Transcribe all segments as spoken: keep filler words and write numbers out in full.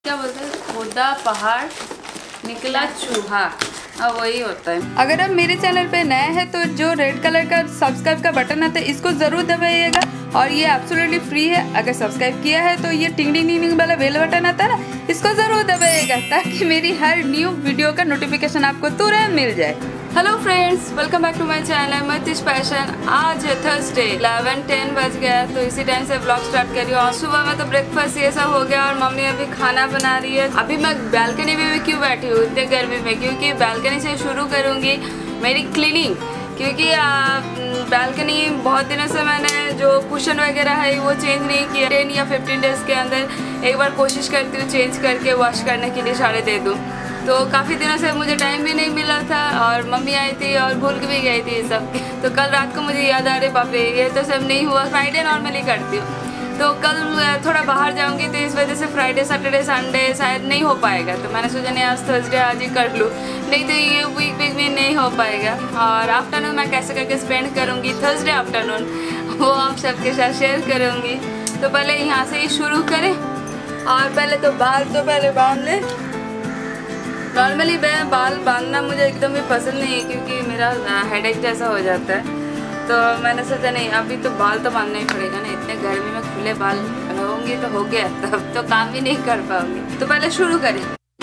क्या बोलते हैं, खुदा पहाड़ निकला चूहा, अब वही होता है। अगर आप मेरे चैनल पे नए हैं तो जो रेड कलर का सब्सक्राइब का बटन आता है इसको ज़रूर दबाइएगा, और ये एब्सोल्युटली फ्री है। अगर सब्सक्राइब किया है तो ये टिंग टिंग टिंग वाला बेल बटन आता है ना, इसको ज़रूर दबाइएगा ताकि मेरी हर न्यू वीडियो का नोटिफिकेशन आपको तुरंत मिल जाए। Hello friends, welcome back to my channel मतीश पैशन। आज है थर्सडे, इलेवन टेन बज गया, तो इसी टाइम से ब्लॉग स्टार्ट करी हूँ। और सुबह में तो ब्रेकफास्ट ये सब हो गया और मम्मी अभी खाना बना रही है। अभी मैं बालकनी में भी क्यों बैठी हूँ इतने गर्मी में, क्योंकि बालकनी से शुरू करूँगी मेरी क्लीनिंग। क्योंकि बालकनी बहुत दिनों से मैंने जो कुशन वगैरह है वो चेंज नहीं किया। टेन या फिफ्टीन डेज़ के अंदर एक बार कोशिश करती हूँ चेंज करके वॉश करने के लिए साड़े दे दूँ। तो काफ़ी दिनों से मुझे टाइम भी नहीं मिला था और मम्मी आई थी और भूल भी गई थी ये सब। तो कल रात को मुझे याद आ रही, बाप रे ये तो सब नहीं हुआ। फ्राइडे नॉर्मली करती हूँ, तो कल थोड़ा बाहर जाऊँगी तो इस वजह से फ्राइडे सैटरडे संडे शायद नहीं हो पाएगा। तो मैंने सोचा नहीं आज थर्सडे आज ही कर लूँ, नहीं तो ये वीक वीक में नहीं हो पाएगा। और आफ्टरनून मैं कैसे करके स्पेंड करूँगी थर्सडे आफ्टरनून, वो आप सबके साथ शेयर करूँगी। तो पहले यहाँ से ही शुरू करें, और पहले तो बाल तो पहले बांध लें। नॉर्मली मैं बाल बांधना मुझे एकदम भी पसंद नहीं है, क्योंकि मेरा हेडेक जैसा हो जाता है। तो मैंने सोचा नहीं अभी तो बाल तो बांधना ही पड़ेगा ना, इतने गर्मी में खुले बाल होंगे तो हो गया, तब तो काम भी नहीं कर पाऊंगी। तो पहले शुरू करें।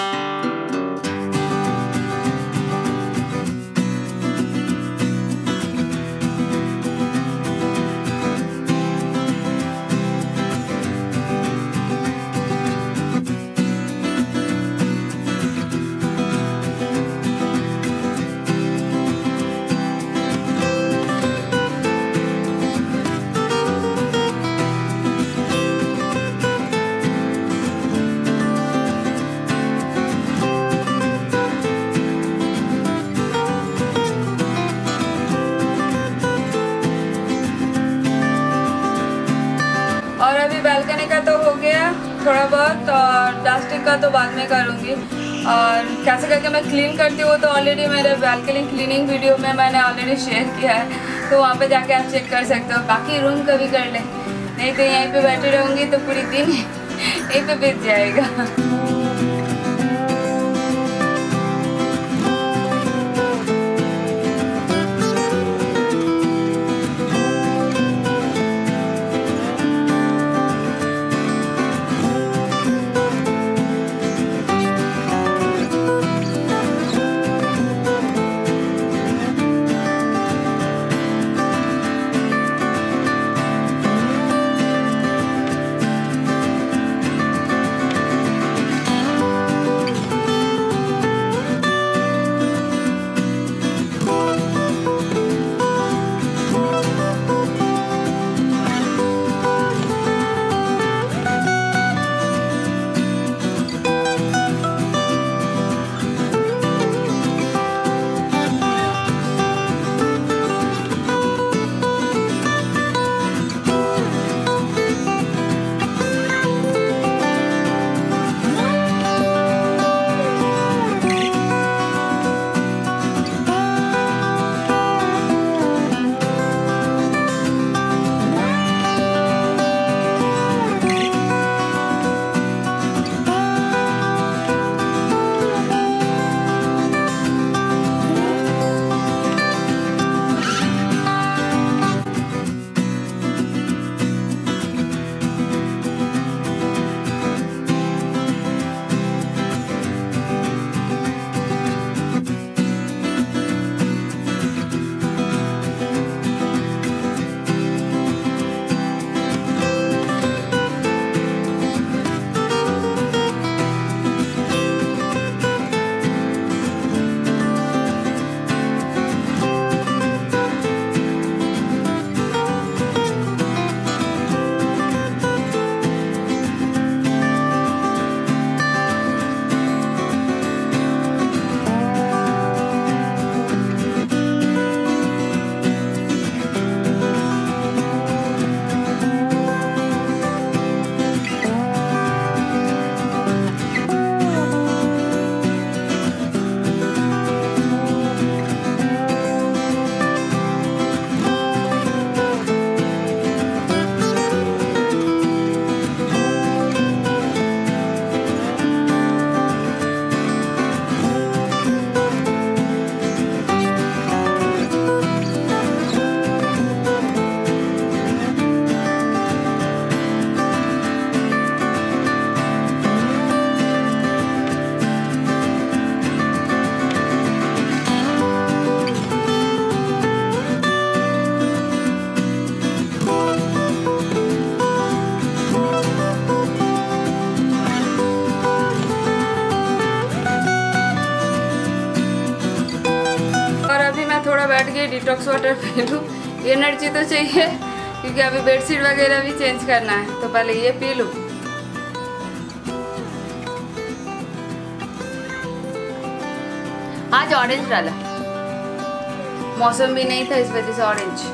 और अभी बालकनी का तो हो गया थोड़ा बहुत, और डस्टिंग का तो बाद में करूँगी। और कैसे करके मैं क्लीन करती हूँ तो ऑलरेडी मेरे बालकनी क्लीनिंग वीडियो में मैंने ऑलरेडी शेयर किया है, तो वहाँ पे जाके आप चेक कर सकते हो। बाकी रूम का भी कर लें, नहीं तो यहीं पे बैठी रहूँगी तो पूरी दिन यहीं पे बीत जाएगा। कि डिटॉक्स वाटर पी लूँ, एनर्जी तो चाहिए क्योंकि अभी बेडशीट वगैरह भी चेंज करना है, तो पहले ये पी लूँ। आज ऑरेंज डाला, मौसम भी नहीं था इस वजह से ऑरेंज।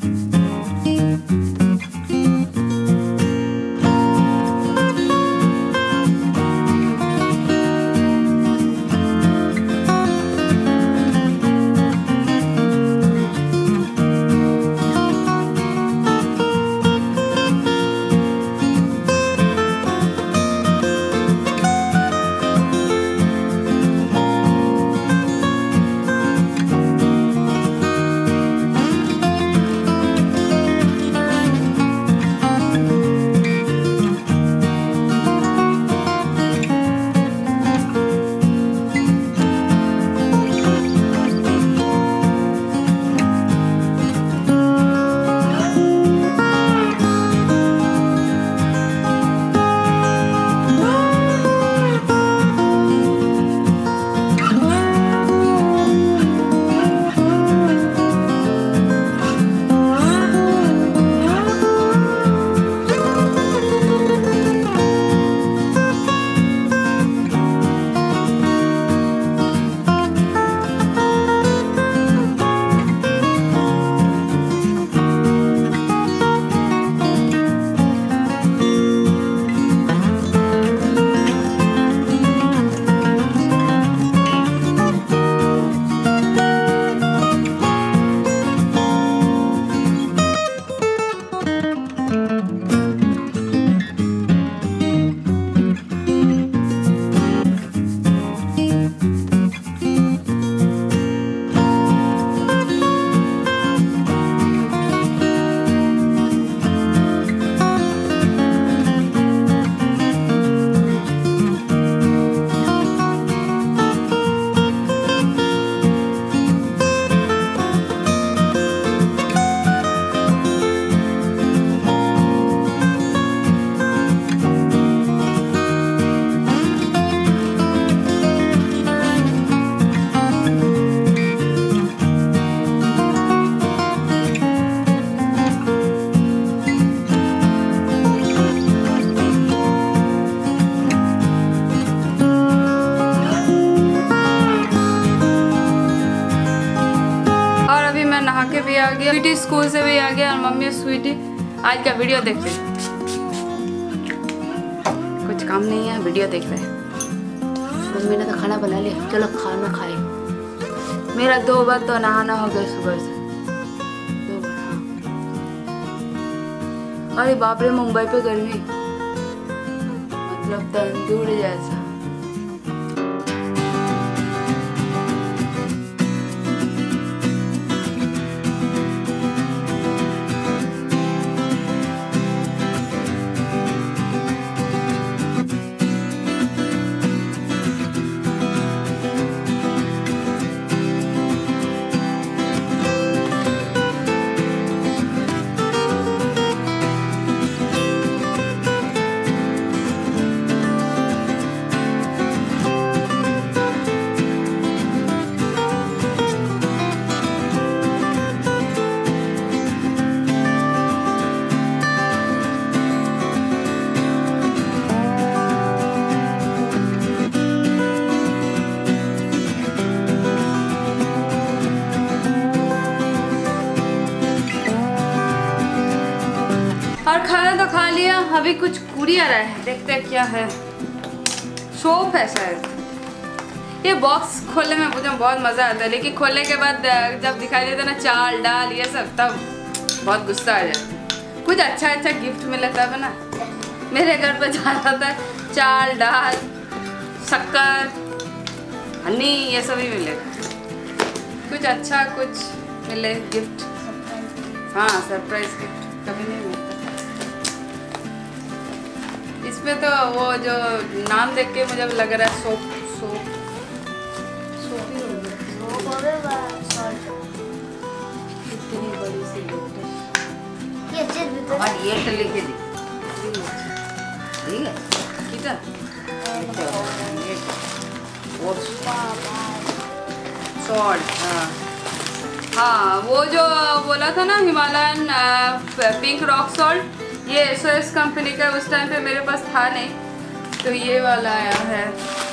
नहा के भी आ गया, स्वीटी स्कूल से भी आ गया और मम्मी और स्वीटी आज का वीडियो देख रहे, कुछ काम नहीं है वीडियो देख रहे। मम्मी ने तो खाना बना लिया, चलो खाना खाए। मेरा दो बार तो नहाना हो गया सुबह से, दो बार। हाँ अरे बाप रे, मुंबई पे गर्मी मतलब तंदूर जैसा। और खाना तो खा लिया, अभी कुछ पूरी आ रहा है, देखते हैं क्या है। सोप है शायद। ये बॉक्स खोलने में मुझे बहुत मज़ा आता है, लेकिन खोलने के बाद जब दिखाई देता ना चाल डाल ये सब, तब बहुत गुस्सा आ जाता है। कुछ अच्छा अच्छा गिफ्ट मिला तब ना। मेरे घर पर जाता था चाल डाल शक्कर हनी ये सब ही मिलेगा। कुछ अच्छा कुछ मिले गिफ्ट। हाँ सरप्राइज गिफ्ट कभी नहीं मिलता। इसमें तो वो जो नाम देख के मुझे लग रहा है सोप सोप सोप ही होगा। इतनी बड़ी सी बोतल और ये तो लिखे दी ठीक है कितना सॉल्ट। हाँ हाँ वो जो बोला था ना हिमालयन पिंक रॉक सॉल्ट, ये एस ओ एस कंपनी का, उस टाइम पे मेरे पास था नहीं, तो ये वाला आया है।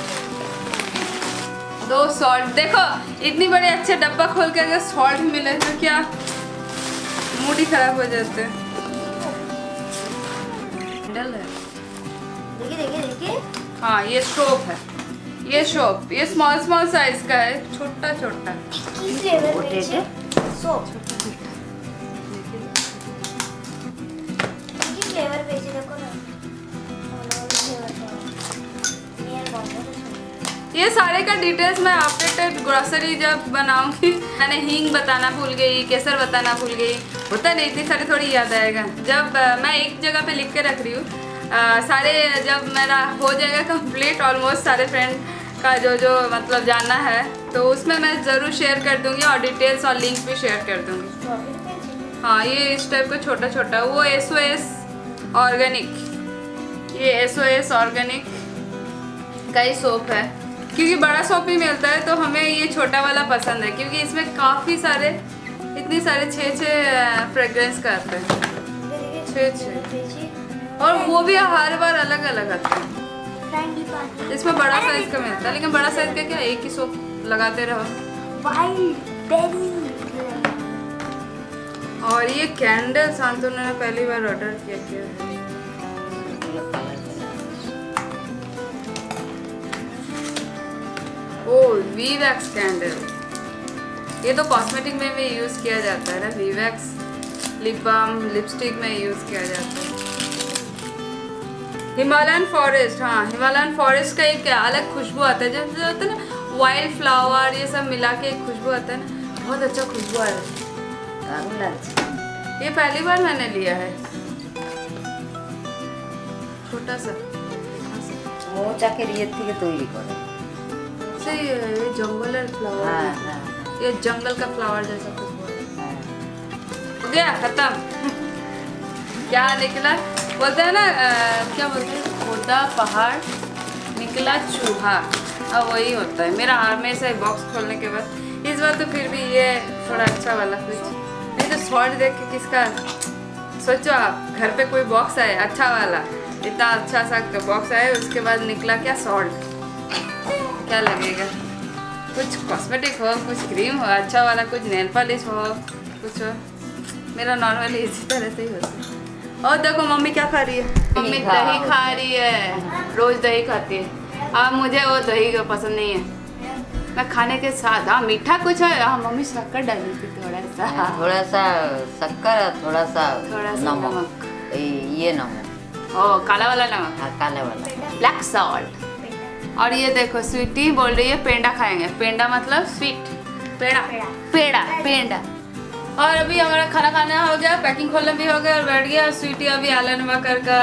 दो सॉल्ट देखो, इतनी बड़े अच्छे डब्बा खोल के अगर सॉल्ट मिले तो क्या मूड ही खराब हो जाते हैं। देखिए देखिए देखिए, हाँ ये सोप है, ये सोप, ये स्मॉल स्मॉल साइज का है, छोटा छोटा। सोप फ्लेवर भेजे देखो ना, ये सारे का डिटेल्स मैं अपडेटेड ग्रोसरी जब बनाऊंगी। मैंने हींग बताना भूल गई, केसर बताना भूल गई, होता नहीं, इतनी सारी थोड़ी याद आएगा। जब आ, मैं एक जगह पे लिख के रख रही हूँ सारे, जब मेरा हो जाएगा कंप्लीट ऑलमोस्ट सारे फ्रेंड का जो जो मतलब जानना है, तो उसमें मैं ज़रूर शेयर कर दूँगी और डिटेल्स और लिंक भी शेयर कर दूँगी। हाँ ये इस टाइप का छोटा छोटा, वो एस ओ एस ऑर्गेनिक, ये एस ओ एस ऑर्गेनिक का ही सोप है, क्योंकि बड़ा सोप भी मिलता है तो हमें ये छोटा वाला पसंद है, क्योंकि इसमें काफ़ी सारे, इतनी सारे छः छः फ्रेग्रेंस का आते हैं, छः छः, और वो भी हर बार अलग अलग आते हैं। इसमें बड़ा साइज का मिलता है, लेकिन बड़ा साइज का क्या, एक ही सोप लगाते रहो। और ये कैंडल शांतनु ने पहली बार ऑर्डर किया किया है। ओ वी वैक्स कैंडल, ये तो कॉस्मेटिक में भी यूज किया जाता है ना, bee wax lip balm lipstick में यूज किया जाता है। हिमालयन फॉरेस्ट, हाँ हिमालयन फॉरेस्ट का एक अलग खुशबू आता है, जब होता है ना वाइल्ड फ्लावर ये सब मिला के एक खुशबू आता है ना, बहुत अच्छा खुशबू है। ये पहली बार मैंने लिया है, छोटा सा वो चाके लिए थी तो ही करे सही है। ये जंगल फ्लावर है, हाँ। ये जंगल का फ्लावर जैसा खुशबू है। हो गया खत्म। क्या निकला बोलते हैं ना, आ, क्या बोलते हैं, खोदा पहाड़ निकला चूहा, अब वही होता है मेरा हमेशा बॉक्स खोलने के बाद। इस बार तो फिर भी ये थोड़ा अच्छा वाला कुछ नहीं, तो सॉल्ट देख के किसका सोचो आप, घर पे कोई बॉक्स आए अच्छा वाला, इतना अच्छा सा बॉक्स आए, उसके बाद निकला क्या सॉल्ट, क्या लगेगा। कुछ कॉस्मेटिक हो, कुछ क्रीम हो अच्छा वाला, कुछ नेल पॉलिश हो, कुछ हो। मेरा नॉर्मली इसी तरह से ही होता है। और देखो मम्मी क्या खा रही है, मम्मी दही खा रही है, रोज दही खाती है। अब मुझे वो दही का पसंद नहीं है, मैं खाने के साथ, हाँ मीठा कुछ है, हाँ मम्मी शक्कर डाली थी थोड़ा सा, थोड़ा सा शक्कर, थोड़ा सा थोड़ा सा नमक, ये नमक, ओ काला वाला नमक, हाँ काला वाला, ब्लैक सॉल्ट। और ये देखो स्वीटी बोल रही है पेंडा खाएंगे, पेंडा मतलब स्वीट, पेड़ा पेड़ा पेंडा। और अभी हमारा खाना खाना हो गया, पैकिंग खोलना भी हो गया और बैठ गया। स्वीटी अभी एलन वॉकर का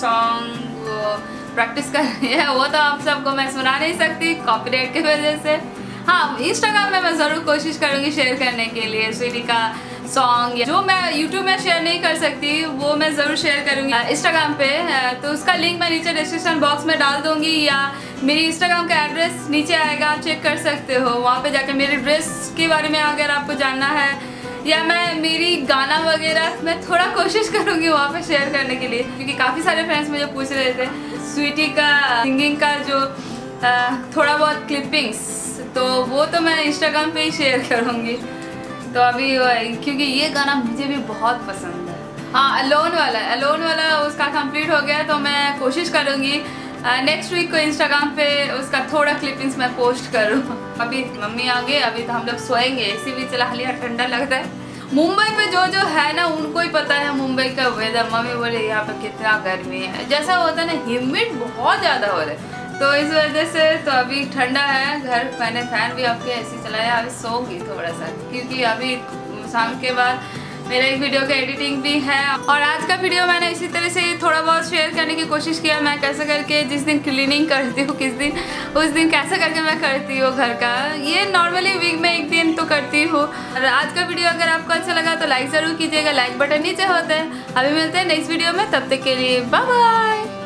सॉन्ग वो प्रैक्टिस कर रही है, वो तो आप सबको मैं सुना नहीं सकती कॉपीराइट की वजह से। हाँ इंस्टाग्राम में मैं ज़रूर कोशिश करूँगी शेयर करने के लिए स्वीटी का सॉन्ग, जो मैं यूट्यूब में शेयर नहीं कर सकती वो मैं ज़रूर शेयर करूँगी इंस्टाग्राम पे, तो उसका लिंक मैं नीचे डिस्क्रिप्शन बॉक्स में डाल दूँगी, या मेरी इंस्टाग्राम का एड्रेस नीचे आएगा, आप चेक कर सकते हो। वहाँ पे जाकर मेरी ड्रेस के बारे में अगर आपको जानना है, या मैं मेरी गाना वगैरह मैं थोड़ा कोशिश करूँगी वहाँ पे शेयर करने के लिए, क्योंकि काफ़ी सारे फ्रेंड्स मुझे पूछ रहे थे स्वीटी का सिंगिंग का जो आ, थोड़ा बहुत क्लिपिंग्स, तो वो तो मैं इंस्टाग्राम पे ही शेयर करूँगी। तो अभी क्योंकि ये गाना मुझे भी बहुत पसंद है। हाँ अलोन वाला, अलोन वाला उसका कंप्लीट हो गया, तो मैं कोशिश करूँगी नेक्स्ट वीक को इंस्टाग्राम पे उसका थोड़ा क्लिपिंग्स मैं पोस्ट करूँ। अभी मम्मी आ गए, अभी तो हम लोग सोएंगे, एसी भी चला लिया, ठंडा लगता है। मुंबई पे जो जो है ना उनको ही पता है मुंबई का वेदर। मम्मी बोले यहाँ पे कितना गर्मी है, जैसा होता है ना ह्यूमिड बहुत ज़्यादा हो रहा है, तो इस वजह से तो अभी ठंडा है घर। मैंने फैन भी आपके ऐसे चलाया, अभी सोऊंगी थोड़ा सा, क्योंकि अभी शाम के बाद मेरा एक वीडियो का एडिटिंग भी है। और आज का वीडियो मैंने इसी तरह से थोड़ा बहुत शेयर करने की कोशिश किया, मैं कैसे करके जिस दिन क्लीनिंग करती हूँ किस दिन उस दिन कैसे करके मैं करती हूँ घर का। ये नॉर्मली वीक में एक दिन तो करती हूँ। और आज का वीडियो अगर आपको अच्छा लगा तो लाइक ज़रूर कीजिएगा, लाइक बटन नीचे होता है। अभी मिलते हैं नेक्स्ट वीडियो में, तब तक के लिए बाय बाय।